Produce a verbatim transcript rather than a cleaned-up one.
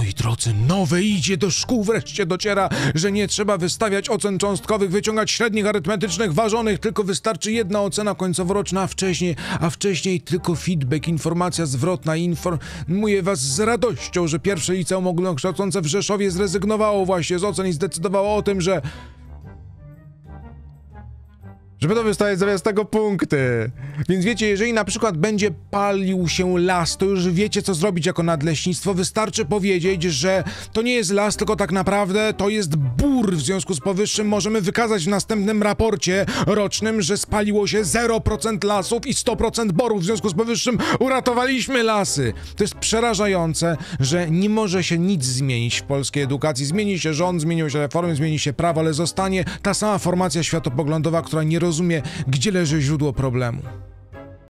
Moi drodzy, nowe idzie do szkół, wreszcie dociera, że nie trzeba wystawiać ocen cząstkowych, wyciągać średnich arytmetycznych, ważonych, tylko wystarczy jedna ocena końcoworoczna, a wcześniej, a wcześniej tylko feedback, informacja zwrotna. Informuję was z radością, że pierwsze liceum ogólnokształcące w Rzeszowie zrezygnowało właśnie z ocen i zdecydowało o tym, że żeby to wystawiać zamiast tego punkty. Więc wiecie, jeżeli na przykład będzie palił się las, to już wiecie, co zrobić jako nadleśnictwo. Wystarczy powiedzieć, że to nie jest las, tylko tak naprawdę to jest bór. W związku z powyższym możemy wykazać w następnym raporcie rocznym, że spaliło się zero procent lasów i sto procent borów. W związku z powyższym uratowaliśmy lasy. To jest przerażające, że nie może się nic zmienić w polskiej edukacji. Zmieni się rząd, zmienią się reformy, zmieni się prawo, ale zostanie ta sama formacja światopoglądowa, która nie rozumie, gdzie leży źródło problemu.